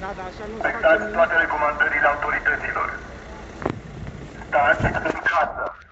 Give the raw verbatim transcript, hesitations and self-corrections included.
Da, da, așa nu Respectați toate recomandările autorităților. Stați în casă.